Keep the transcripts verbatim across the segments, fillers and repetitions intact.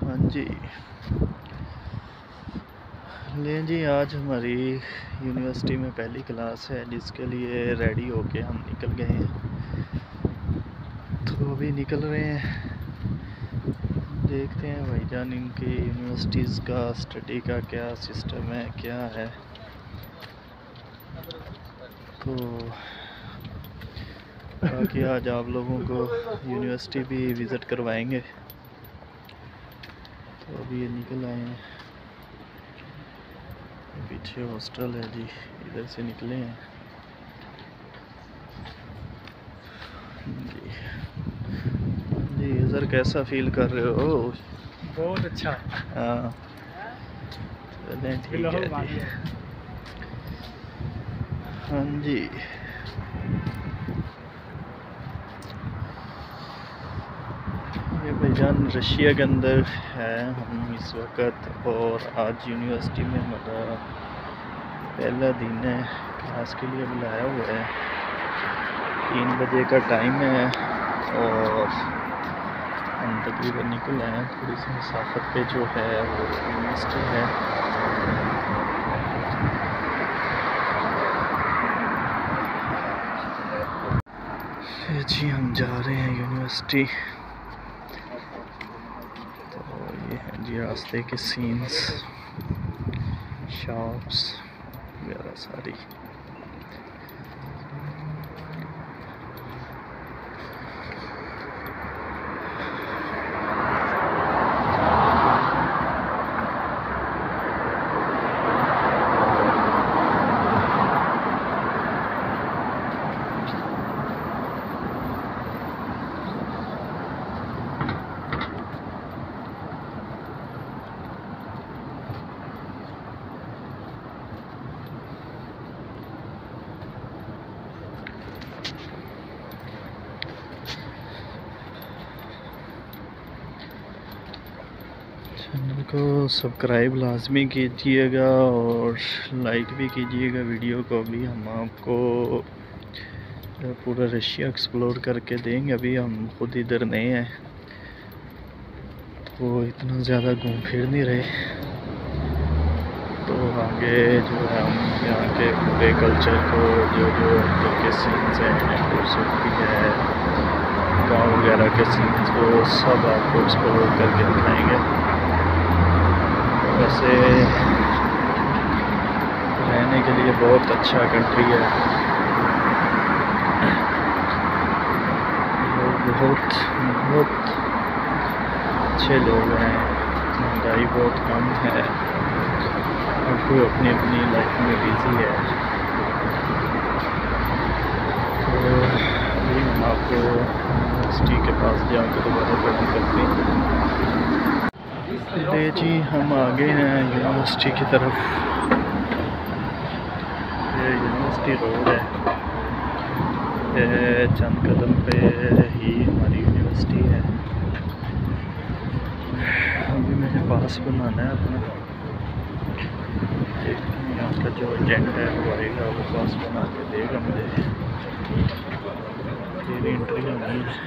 हाँ जी, लें जी, आज हमारी यूनिवर्सिटी में पहली क्लास है जिसके लिए रेडी होके हम निकल गए हैं। तो अभी निकल रहे हैं, देखते हैं भाईजान इनकी यूनिवर्सिटीज़ का स्टडी का क्या सिस्टम है, क्या है। तो बाकी आज आप लोगों को यूनिवर्सिटी भी विज़िट करवाएंगे। तो अभी ये निकल आए हैं, पीछे हॉस्टल है जी, इधर से निकले हैं जी। जी सर, कैसा फील कर रहे हो? बहुत अच्छा। हाँ, चलें ठीक है जी। हाँ जी, ये भाईजान रशिया के अंदर है हम इस वक्त, और आज यूनिवर्सिटी में हमारा पहला दिन है। क्लास के लिए बुलाया हुआ है, तीन बजे का टाइम है और हम तकरीबन निकल आए हैं। थोड़ी सी मुसाफत पे जो है वो यूनिवर्सिटी है। जी हम जा रहे हैं यूनिवर्सिटी। तो ये है जी रास्ते के सीन्स, शॉप्स वगैरह सारी। चैनल को सब्सक्राइब लाजमी कीजिएगा और लाइक भी कीजिएगा वीडियो को। अभी हम आपको पूरा रशिया एक्सप्लोर करके देंगे। अभी हम खुद इधर नए हैं तो इतना ज़्यादा घूम फिर नहीं रहे। तो आगे जो है हम यहाँ के पूरे कल्चर को, जो जो अंदर के सीन्स हैं, खूबसूरती है, गाँव वगैरह के सीन्स, वो सब आपको एक्सप्लोर करके दिखाएंगे। वैसे रहने के लिए बहुत अच्छा कंट्री है, लोग बहुत बहुत अच्छे लोग हैं, महंगाई बहुत कम है, हर कोई अपनी अपनी लाइफ में बिजी है। तो अभी हम आपको यूनिवर्सिटी के पास जाकर दोबारा खड़ा करते हैं। ले जी हम आ गए हैं यूनिवर्सिटी की तरफ। ये यूनिवर्सिटी रोड है, ये चंद कदम पे ही हमारी यूनिवर्सिटी है। अभी मुझे पास बनाना है अपना, देखते हैं यहाँ का जो एजेंट है वो आएगा, वो पास बना के देगा मुझे, फिर एंट्री होनी है।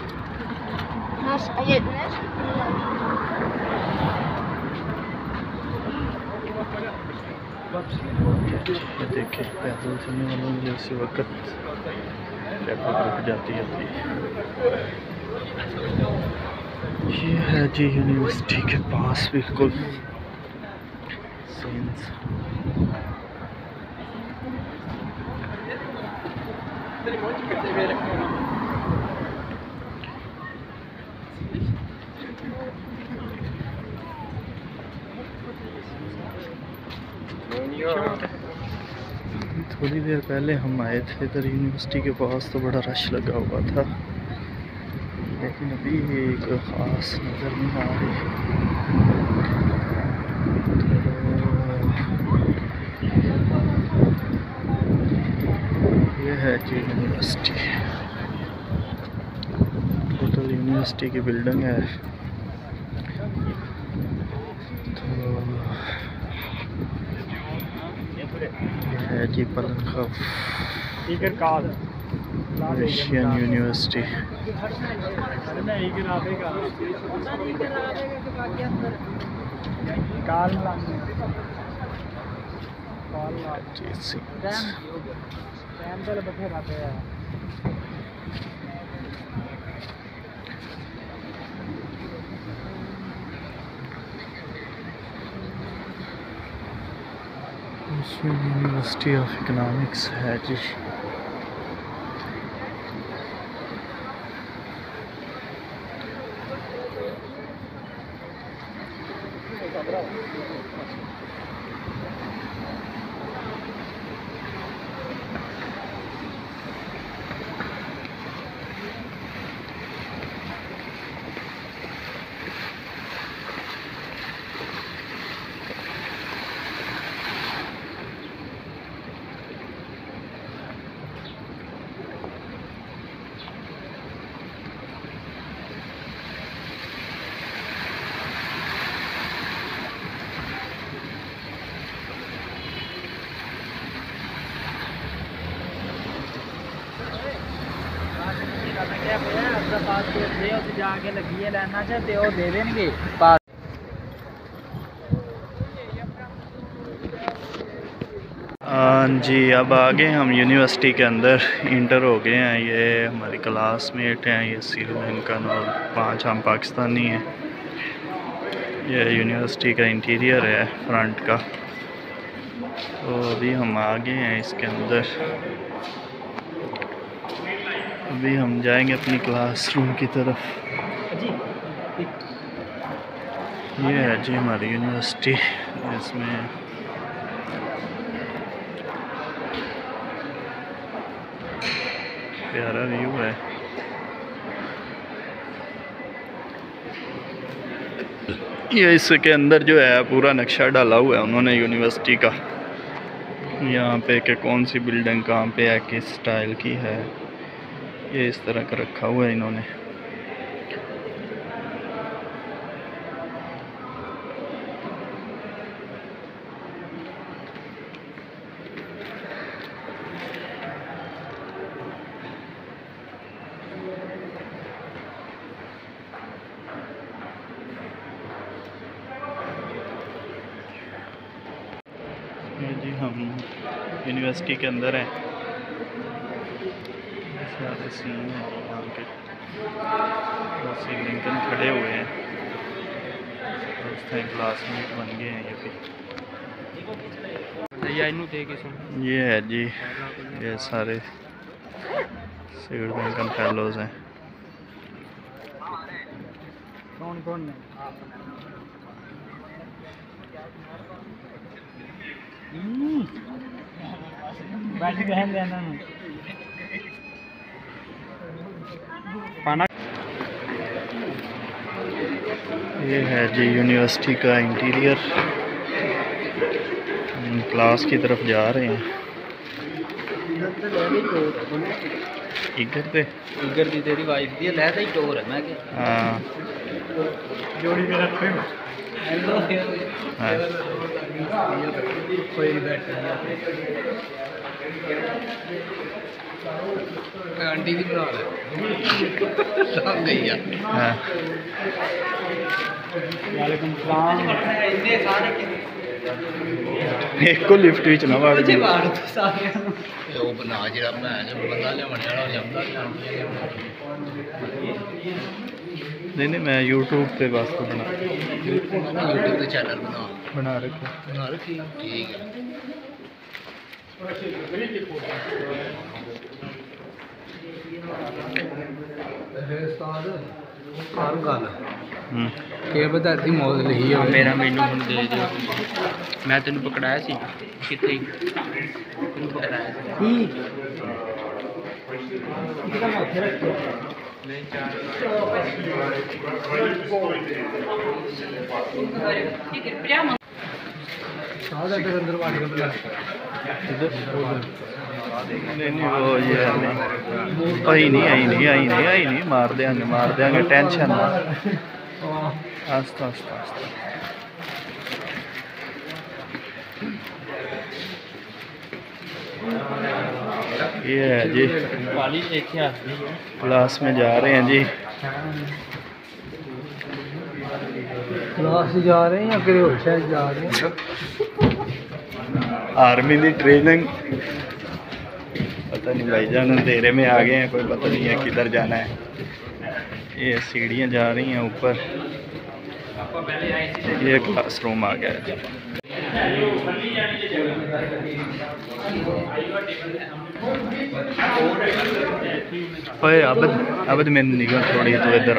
देखिए पैदल चलने वालों के इसी वक्त ट्रैफिक रुक जाती है। ये है जी यूनिवर्सिटी के पास बिल्कुल सीन्स। थोड़ी देर पहले हम आए थे इधर यूनिवर्सिटी के पास, तो बड़ा रश लगा हुआ था, लेकिन अभी एक ख़ास नज़र नहीं आ रही। तो ये है जी यूनिवर्सिटी, टोटल यूनिवर्सिटी की बिल्डिंग है। तो है जी पलंग। Asian university. Asian university of economics है जी। जाके लगी है लाइना च ते ओह दे देंगे। हाँ जी, अब आगे हम यूनिवर्सिटी के अंदर इंटर हो गए हैं। ये हमारी क्लासमेट हैं, ये श्रीलंकन और पांच हम पाकिस्तानी हैं। ये यूनिवर्सिटी का इंटीरियर है फ्रंट का। तो अभी हम आ गए हैं इसके अंदर। अभी हम जाएंगे अपनी क्लासरूम की तरफ। ये है जी हमारी यूनिवर्सिटी। इसमें प्यारा व्यू है। ये इसके अंदर जो है पूरा नक्शा डाला हुआ है उन्होंने यूनिवर्सिटी का। यहाँ पे कि कौन सी बिल्डिंग कहाँ पे है, किस स्टाइल की है, ये इस तरह का रखा हुआ है इन्होंने। ये जी हम यूनिवर्सिटी के अंदर हैं। सारे सीन हैं यहाँ के। श्रीलंकन खड़े हुए हैं, क्लासमेट बन गए हैं ये भी। ये है जी, ये सारे श्रीलंकन फेलोज हैं। कौन कौन बैठ गए हैं पाना। ये है जी यूनिवर्सिटी का इंटीरियर। हम क्लास की तरफ जा रहे हैं। इधर पे इधर दी तेरी वाइफ दी लहदा ही टोर है मैं के। हाँ जोड़ी में रखे हेलो कोई बैठा आंटी दी बना ले सब गई है। हाँ वालेकुम सलाम। इतने सारे एक को लिफ्ट विच ना वाड़ दी बाहर तो सारे ਉਹ ਬਣਾ ਜਿਹੜਾ ਮੈਂ ਜੋ ਬੰਦਾ ਲਿਆਉਣ ਵਾਲਾ ਜਾਂਦਾ नहीं नहीं मैं यूट्यूब पे वास्ते बना यूट्यूब पे चैनल बना बना रखा। बना रखी ठीक है। सारू गल के बधाती मौत लिखी है मेरा मैनू हुण दे दिओ। मैं तेन पकड़ाया सी किथे तेन पकड़ाया सी नहीं नहीं वो ये नहीं आई नहीं आई नहीं आई नहीं आई नहीं मार देंगे मार देंगे टेंशन ना। आस्ता आस्ता आस्ता ये है जी, क्लास में जा रहे हैं जी। क्लास जा रहे हैं या किसी और शहर जा रहे हैं? आर्मी की ट्रेनिंग पता नहीं भाईजान अंधेरे में आ गए हैं, कोई पता नहीं है किधर जाना है। ये सीढ़ियाँ जा रही हैं ऊपर, ये क्लासरूम आ गया है। ओए अबद अबद मैंने निगाह थोड़ी तो इधर आ।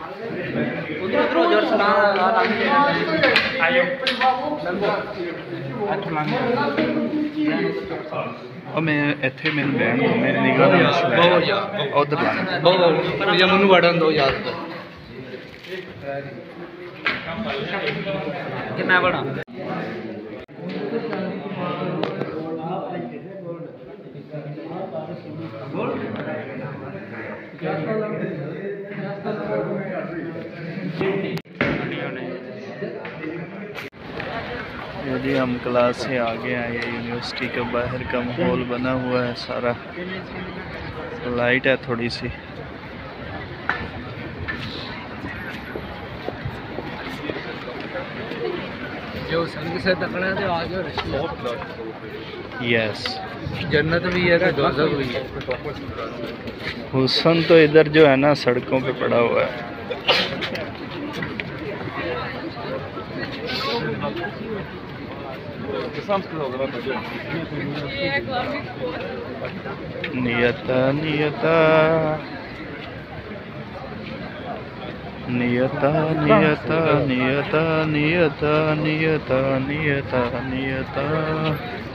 और मैं इत्थे मैंने बैठ दो, मेरी निगाह उधर या मनु वड़न दो याद कि मैं बड़ा ये जी हम क्लास से आगे आए। ये यूनिवर्सिटी के बाहर का माहौल बना हुआ है सारा, लाइट है थोड़ी सी। जो संग से तकड़ा तो आज यस, जन्नत भी है तो दोज़ख भी है। हुस्न तो इधर जो है ना सड़कों पे पड़ा हुआ है। नियता नियता नियता नियता नियता नियता नियता नियता नियता